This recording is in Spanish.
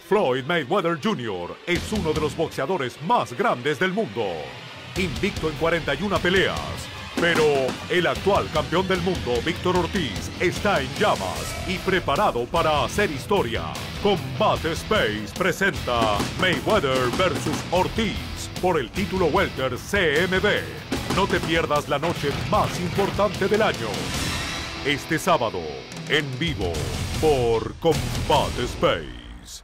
Floyd Mayweather Jr. es uno de los boxeadores más grandes del mundo, invicto en 41 peleas. Pero el actual campeón del mundo, Víctor Ortiz, está en llamas y preparado para hacer historia. Combate Space presenta Mayweather vs. Ortiz por el título Welter CMB. No te pierdas la noche más importante del año. Este sábado, en vivo, por Combate Space.